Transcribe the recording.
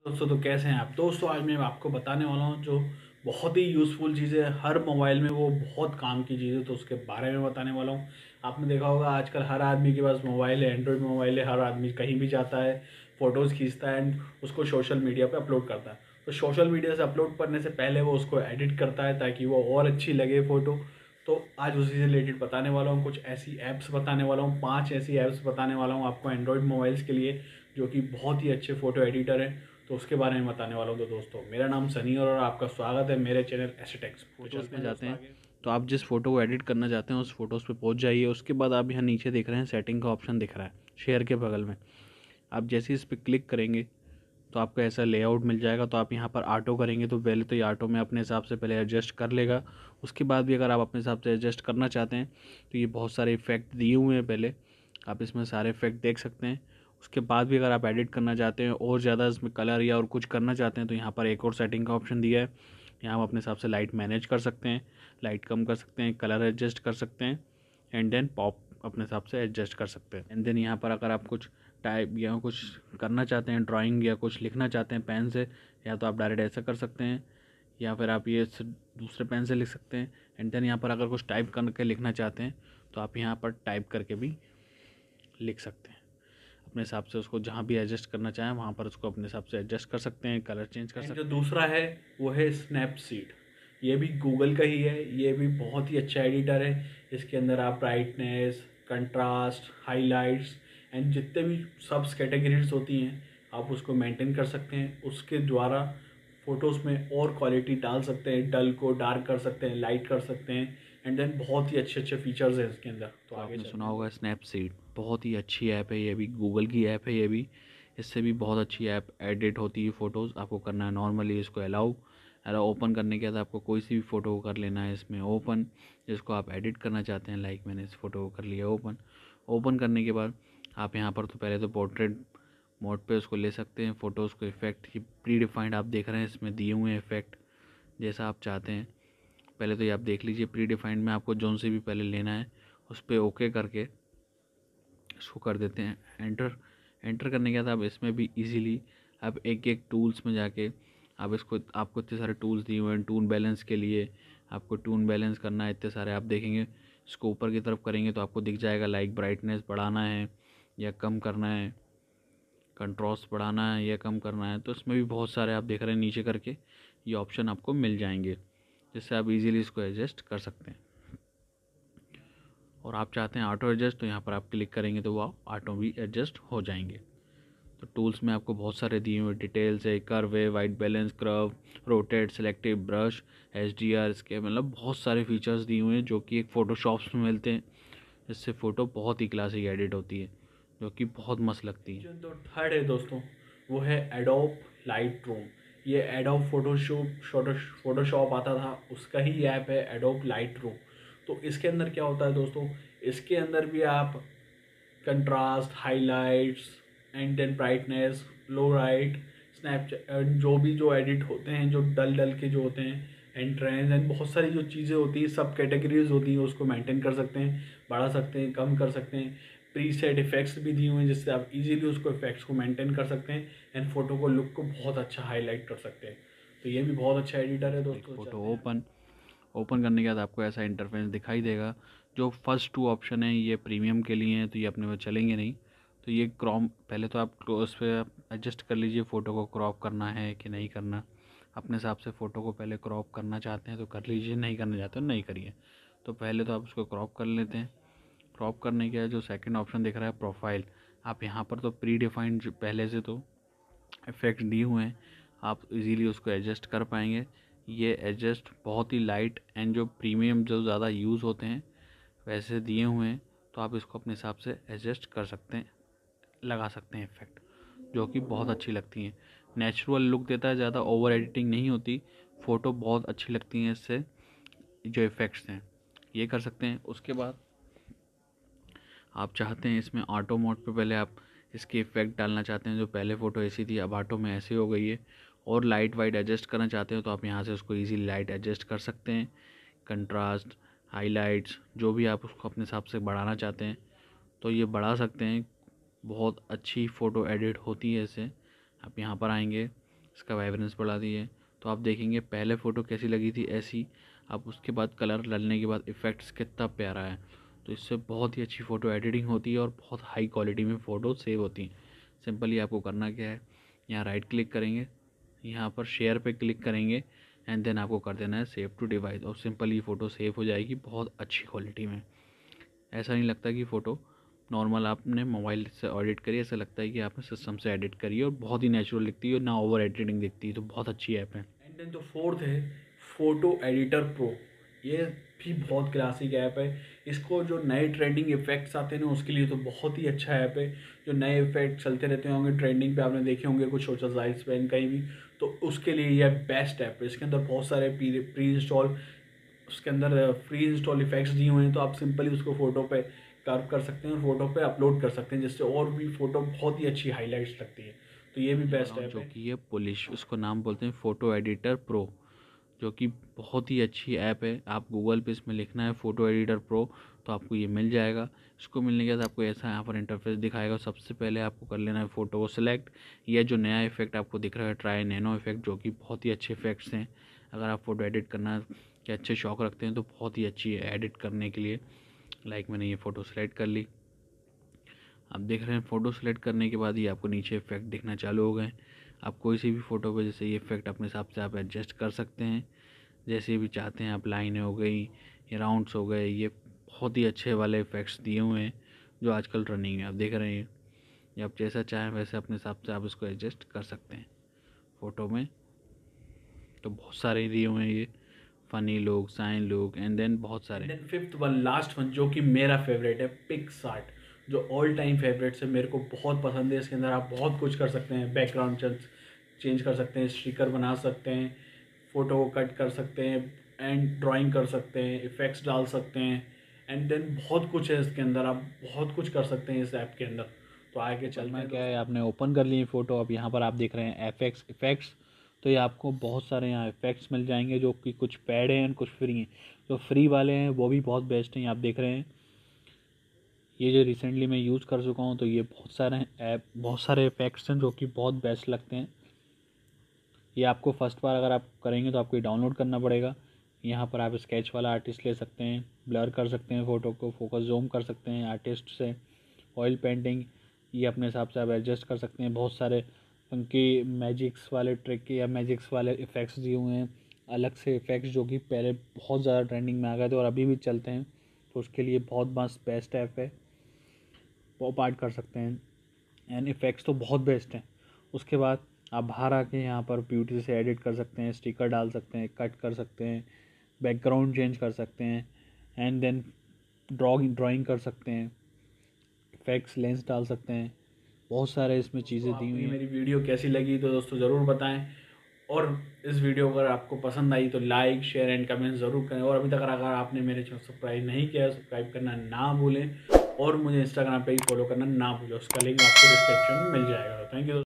दोस्तों तो कैसे हैं आप दोस्तों। आज मैं आपको बताने वाला हूँ जो बहुत ही यूज़फुल चीज़ है हर मोबाइल में, वो बहुत काम की चीज़ है, तो उसके बारे में बताने वाला हूँ। आपने देखा होगा आजकल हर आदमी के पास मोबाइल है, एंड्रॉयड मोबाइल है। हर आदमी कहीं भी जाता है, फ़ोटोज़ खींचता है एंड उसको सोशल मीडिया पे अपलोड करता है। तो सोशल मीडिया से अपलोड करने से पहले वो उसको एडिट करता है ताकि वो और अच्छी लगे फ़ोटो। तो आज उसी से रिलेटेड बताने वाला हूँ, कुछ ऐसी ऐप्स बताने वाला हूँ, 5 ऐसी ऐप्स बताने वाला हूँ आपको एंड्रॉयड मोबाइल्स के लिए, जो कि बहुत ही अच्छे फ़ोटो एडिटर हैं। तो उसके बारे में बताने वाला हूँ। तो दोस्तों मेरा नाम सनी और आपका स्वागत है मेरे चैनल एसेटेक्स। तो फ़ोटोज़ चलते में हैं जाते दोस्तों हैं। आगे। तो आप जिस फ़ोटो को एडिट करना चाहते हैं उस फ़ोटोज़ पे पहुंच जाइए। उसके बाद आप यहाँ नीचे देख रहे हैं सेटिंग का ऑप्शन दिख रहा है शेयर के बगल में। आप जैसे ही इस पर क्लिक करेंगे तो आपको ऐसा लेआउट मिल जाएगा। तो आप यहाँ पर ऑटो करेंगे तो पहले तो ये ऑटो में अपने हिसाब से पहले एडजस्ट कर लेगा। उसके बाद भी अगर आप अपने हिसाब से एडजस्ट करना चाहते हैं तो ये बहुत सारे इफ़ेक्ट दिए हुए हैं पहले, आप इसमें सारे इफ़ेक्ट देख सकते हैं। उसके बाद भी अगर आप एडिट करना चाहते हैं और ज़्यादा इसमें कलर या और कुछ करना चाहते हैं तो यहाँ पर एक और सेटिंग का ऑप्शन दिया है। यहाँ आप अपने हिसाब से लाइट मैनेज कर सकते हैं, लाइट कम कर सकते हैं, कलर एडजस्ट कर सकते हैं एंड देन पॉप अपने हिसाब से एडजस्ट कर सकते हैं। एंड देन यहाँ पर अगर आप कुछ टाइप या कुछ करना चाहते हैं, ड्राइंग या कुछ लिखना चाहते हैं पेन से, या तो आप डायरेक्ट ऐसा कर सकते हैं या फिर आप ये दूसरे पेन से लिख सकते हैं। एंड देन यहाँ पर अगर कुछ टाइप करके लिखना चाहते हैं तो आप यहाँ पर टाइप करके भी लिख सकते हैं। अपने हिसाब से उसको जहाँ भी एडजस्ट करना चाहें वहाँ पर उसको अपने हिसाब से एडजस्ट कर सकते हैं, कलर चेंज कर एंड जो सकते हैं। दूसरा है वो है स्नैपसीड। ये भी गूगल का ही है, ये भी बहुत ही अच्छा एडिटर है। इसके अंदर आप ब्राइटनेस, कंट्रास्ट, हाइलाइट्स एंड जितने भी सब्स कैटेगरीज होती हैं आप उसको मेंटेन कर सकते हैं। उसके द्वारा फ़ोटोज़ में और क्वालिटी डाल सकते हैं, डल को डार्क कर सकते हैं, लाइट कर सकते हैं एंड देन बहुत ही अच्छे अच्छे फीचर्स हैं इसके अंदर। तो तो आगे आपने चलते सुना हैं होगा दोस्तों। स्नैपसीड, बहुत ही अच्छी ऐप है। ये भी गूगल की ऐप है। ये भी इससे भी बहुत अच्छी ऐप एडिट होती है फ़ोटोज़। आपको करना है नॉर्मली इसको अलाउ अलाउ ओपन करने के बाद आपको कोई सी भी फ़ोटो को कर लेना है इसमें ओपन, जिसको आप एडिट करना चाहते हैं। लाइक मैंने इस फ़ोटो को कर लिया ओपन। ओपन करने के बाद आप यहाँ पर तो पहले तो पोर्ट्रेट मोड पे उसको ले सकते हैं फ़ोटोज़ को। इफ़ेक्ट की प्री डिफाइंड आप देख रहे हैं, इसमें दिए हुए हैं इफ़ेक्ट जैसा आप चाहते हैं। पहले तो ये आप देख लीजिए प्री डिफाइंड में आपको जोन से भी पहले लेना है उस पर ओके करके इसको कर देते हैं एंटर। एंटर करने के बाद आप इसमें भी इजीली आप एक एक टूल्स में जाके आप इसको, आपको इतने सारे टूल्स दिए हुए हैं टून बैलेंस के लिए। आपको टून बैलेंस करना है इतने सारे, आप देखेंगे इसको ऊपर की तरफ करेंगे तो आपको दिख जाएगा लाइक ब्राइटनेस बढ़ाना है या कम करना है, कंट्रास्ट बढ़ाना है या कम करना है। तो इसमें भी बहुत सारे आप देख रहे हैं नीचे करके ये ऑप्शन आपको मिल जाएंगे, जिससे आप इजीली इसको एडजस्ट कर सकते हैं। और आप चाहते हैं ऑटो एडजस्ट तो यहाँ पर आप क्लिक करेंगे तो वो ऑटो भी एडजस्ट हो जाएंगे। तो टूल्स में आपको बहुत सारे दिए हुए डिटेल्स है, कर्व है, white balance, curve, rotate, selective brush, HDR, इसके मतलब बहुत सारे फीचर्स दिए हुए हैं जो कि एक फ़ोटोशॉप्स में मिलते हैं। इससे फ़ोटो बहुत ही क्लासिक एडिट होती है जो कि बहुत मस्त लगती है। जो थर्ड है दोस्तों वो है एडोब लाइट रूम। ये एडोब फोटोशॉप आता था उसका ही ऐप है एडोब लाइट रूम। तो इसके अंदर क्या होता है दोस्तों, इसके अंदर भी आप contrast, highlights and then brightness, low light, Snapchat, जो भी जो एडिट होते हैं, जो डल डल के जो होते हैं, एंड ट्रेंड्स एंड बहुत सारी जो चीज़ें होती हैं, सब कैटेगरीज होती हैं, उसको मेंटेन कर सकते हैं, बढ़ा सकते हैं, कम कर सकते हैं। प्री सेट इफेक्ट्स भी दिए हुए हैं जिससे आप इजीली उसको इफेक्ट्स को मेंटेन कर सकते हैं एंड फोटो को लुक को बहुत अच्छा हाईलाइट कर सकते हैं। तो ये भी बहुत अच्छा एडिटर है एक दोस्तों। फ़ोटो चलते हैं आगे। ओपन, ओपन करने के बाद आपको ऐसा इंटरफेस दिखाई देगा। जो फर्स्ट टू ऑप्शन है ये प्रीमियम के लिए हैं तो ये अपने में चलेंगे नहीं। तो ये क्रॉम, पहले तो आप उस पर एडजस्ट कर लीजिए फ़ोटो को क्रॉप करना है कि नहीं करना। अपने हिसाब से फ़ोटो को पहले क्रॉप करना चाहते हैं तो कर लीजिए, नहीं करना चाहते हो नहीं करिए। तो पहले तो आप उसको क्रॉप कर लेते हैं। क्रॉप करने के बाद जो सेकंड ऑप्शन दिख रहा है प्रोफाइल, आप यहाँ पर तो प्री डिफाइंड पहले से तो इफ़ेक्ट दिए हुए हैं, आप इजीली उसको एडजस्ट कर पाएंगे। ये एडजस्ट बहुत ही लाइट एंड जो प्रीमियम जो ज़्यादा यूज़ होते हैं वैसे दिए हुए हैं। तो आप इसको अपने हिसाब से एडजस्ट कर सकते हैं, लगा सकते हैं इफ़ेक्ट, जो कि बहुत अच्छी लगती हैं। नेचुरल लुक देता है, ज़्यादा ओवर एडिटिंग नहीं होती, फ़ोटो बहुत अच्छी लगती हैं इससे। जो इफ़ेक्ट्स हैं ये कर सकते हैं। उसके बाद आप चाहते हैं इसमें ऑटो मोड पे पहले आप इसके इफ़ेक्ट डालना चाहते हैं, जो पहले फ़ोटो ऐसी थी अब ऑटो में ऐसी हो गई है। और लाइट वाइट एडजस्ट करना चाहते हो तो आप यहाँ से उसको इजीली लाइट एडजस्ट कर सकते हैं। कंट्रास्ट, हाइलाइट्स, जो भी आप उसको अपने हिसाब से बढ़ाना चाहते हैं तो ये बढ़ा सकते हैं। बहुत अच्छी फ़ोटो एडिट होती है इससे। आप यहाँ पर आएंगे, इसका वाइब्रेंस बढ़ा दी है। तो आप देखेंगे पहले फ़ोटो कैसी लगी थी ऐसी, अब उसके बाद कलर डालने के बाद इफ़ेक्ट्स कितना प्यारा है। तो इससे बहुत ही अच्छी फ़ोटो एडिटिंग होती है और बहुत हाई क्वालिटी में फ़ोटो सेव होती हैं। सिंपली आपको करना क्या है, यहाँ राइट क्लिक करेंगे, यहाँ पर शेयर पे क्लिक करेंगे एंड देन आपको कर देना है सेव टू डिवाइस, और सिंपली फ़ोटो सेव हो जाएगी बहुत अच्छी क्वालिटी में। ऐसा नहीं लगता कि फ़ोटो नॉर्मल आपने मोबाइल से एडिट करी, ऐसा लगता है कि आपने सिस्टम से एडिट करी है, और बहुत ही नेचुरल दिखती है, ना ओवर एडिटिंग दिखती है। तो बहुत अच्छी ऐप है। एंड देन जो फोर्थ है फोटो एडिटर प्रो, ये भी बहुत क्लासिक ऐप है। इसको जो नए ट्रेंडिंग इफेक्ट्स आते हैं ना उसके लिए तो बहुत ही अच्छा ऐप है। जो नए इफेक्ट चलते रहते होंगे ट्रेंडिंग पे, आपने देखे होंगे कुछ सोशल साइट्स पे कहीं भी, तो उसके लिए यह बेस्ट ऐप है। इसके अंदर बहुत सारे प्री इंस्टॉल, उसके अंदर फ्री इंस्टॉल इफेक्ट्स दिए हुए हैं, तो आप सिंपली उसको फ़ोटो पे कर्व कर सकते हैं और फोटो पे अपलोड कर सकते हैं, जिससे और भी फ़ोटो बहुत ही अच्छी हाईलाइट्स लगती है। तो ये भी बेस्ट ऐप जो है। कि ये पुलिश, उसको नाम बोलते हैं फ़ोटो एडिटर प्रो, जो कि बहुत ही अच्छी ऐप है। आप गूगल पे इसमें लिखना है फ़ोटो एडिटर प्रो, तो आपको ये मिल जाएगा। इसको मिलने के बाद आपको ऐसा यहाँ पर इंटरफेस दिखाएगा। सबसे पहले आपको कर लेना है फ़ोटो को सिलेक्ट। यह जो नया इफेक्ट आपको दिख रहा है ट्राई नैनो इफेक्ट, जो कि बहुत ही अच्छे इफेक्ट्स हैं। अगर आप फ़ोटो एडिट करना के अच्छे शौक रखते हैं तो बहुत ही अच्छी है एडिट करने के लिए। लाइक मैंने ये फ़ोटो सेलेक्ट कर ली। आप देख रहे हैं फ़ोटो सेलेक्ट करने के बाद ही आपको नीचे इफेक्ट दिखना चालू हो गए। आप कोई सी भी फ़ोटो पे जैसे ये इफेक्ट अपने हिसाब से आप एडजस्ट कर सकते हैं, जैसे भी चाहते हैं आप। लाइनें हो गई, ये राउंड्स हो गए, ये बहुत ही अच्छे वाले इफेक्ट्स दिए हुए हैं जो आजकल रनिंग है। आप देख रहे हैं, ये आप जैसा चाहें वैसे अपने हिसाब से आप इसको एडजस्ट कर सकते हैं फ़ोटो में। तो बहुत सारे दिए हुए हैं ये, funny look, sign look and then बहुत एंड सारे। Then fifth one, last one, जो कि मेरा फेवरेट है, पिक्सआर्ट, जो ऑल टाइम फेवरेट है, मेरे को बहुत पसंद है। इसके अंदर आप बहुत कुछ कर सकते हैं, बैकग्राउंड चेंज कर सकते हैं, स्टिकर बना सकते हैं, फ़ोटो को कट कर सकते हैं, एंड ड्राइंग कर सकते हैं, इफ़ेक्ट्स डाल सकते हैं, एंड देन बहुत कुछ है इसके अंदर। आप बहुत कुछ कर सकते हैं इस ऐप के अंदर। तो आगे चलते करना हैं क्या है, दोस्तों। आपने ओपन कर ली फ़ोटो। अब यहाँ पर आप देख रहे हैं एफएक्स इफ़ेक्ट्स। तो ये आपको बहुत सारे यहाँ इफ़ेक्ट्स मिल जाएंगे, जो कि कुछ पेड हैं कुछ फ्री हैं। जो फ्री वाले हैं वो भी बहुत बेस्ट हैं। आप देख रहे हैं ये जो रिसेंटली मैं यूज़ कर चुका हूँ, तो ये बहुत सारे इफ़ेक्ट्स हैं जो कि बहुत बेस्ट लगते हैं। ये आपको फर्स्ट बार अगर आप करेंगे तो आपको ये डाउनलोड करना पड़ेगा। यहाँ पर आप स्केच वाला आर्टिस्ट ले सकते हैं, ब्लर कर सकते हैं फ़ोटो को, फोकस जूम कर सकते हैं आर्टिस्ट से, ऑयल पेंटिंग ये अपने हिसाब से आप एडजस्ट कर सकते हैं। बहुत सारे उनकी मैजिक्स वाले ट्रिक या मैजिक्स वाले इफ़ेक्ट्स दिए हुए हैं, अलग से इफ़ेक्ट्स जो कि पहले बहुत ज़्यादा ट्रेंडिंग में आ गए थे और अभी भी चलते हैं। तो उसके लिए बहुत मस्त बेस्ट ऐप है, पॉप आर्ट कर सकते हैं एंड इफ़ेक्ट्स तो बहुत बेस्ट हैं। उसके बाद आप बाहर आके यहाँ पर ब्यूटी से एडिट कर सकते हैं, स्टिकर डाल सकते हैं, कट कर सकते हैं, बैकग्राउंड चेंज कर सकते हैं एंड देन ड्राइंग कर सकते हैं, इफेक्ट्स लेंस डाल सकते हैं। बहुत सारे इसमें तो चीज़ें दी आपको हुई ये हैं। मेरी वीडियो कैसी लगी तो दोस्तों ज़रूर बताएं, और इस वीडियो अगर आपको पसंद आई तो लाइक शेयर एंड कमेंट ज़रूर करें। और अभी तक अगर आपने मेरे चैनल सब्सक्राइब नहीं किया है, सब्सक्राइब करना ना भूलें, और मुझे इंस्टाग्राम पे ही फॉलो करना ना भूलें। उसका लिंक आपको डिस्क्रिप्शन में मिल जाएगा। तो थैंक यू।